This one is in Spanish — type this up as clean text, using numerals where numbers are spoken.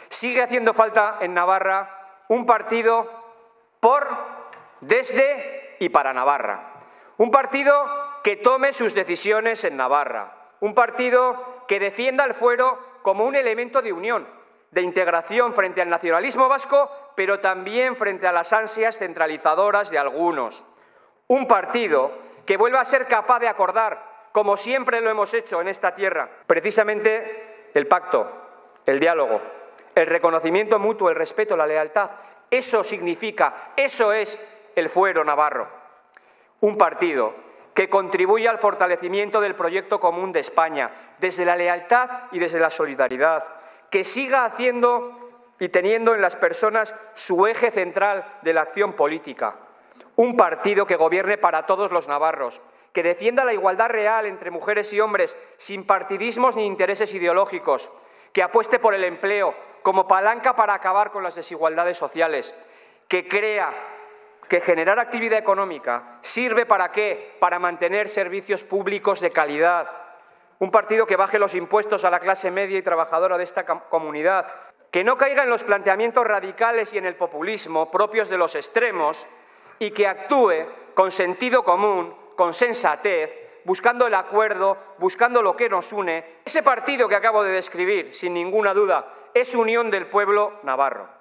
Sigue haciendo falta en Navarra un partido por, desde y para Navarra. Un partido que tome sus decisiones en Navarra. Un partido que defienda el fuero como un elemento de unión, de integración frente al nacionalismo vasco, pero también frente a las ansias centralizadoras de algunos. Un partido que vuelva a ser capaz de acordar, como siempre lo hemos hecho en esta tierra, precisamente el pacto, el diálogo, el reconocimiento mutuo, el respeto, la lealtad. Eso significa, eso es el fuero navarro. Un partido que contribuya al fortalecimiento del proyecto común de España, desde la lealtad y desde la solidaridad, que siga haciendo y teniendo en las personas su eje central de la acción política. Un partido que gobierne para todos los navarros, que defienda la igualdad real entre mujeres y hombres, sin partidismos ni intereses ideológicos, que apueste por el empleo como palanca para acabar con las desigualdades sociales, que crea que generar actividad económica sirve ¿para qué? Para mantener servicios públicos de calidad. Un partido que baje los impuestos a la clase media y trabajadora de esta comunidad, que no caiga en los planteamientos radicales y en el populismo propios de los extremos y que actúe con sentido común, con sensatez, buscando el acuerdo, buscando lo que nos une. Ese partido que acabo de describir, sin ninguna duda, es Unión del Pueblo Navarro.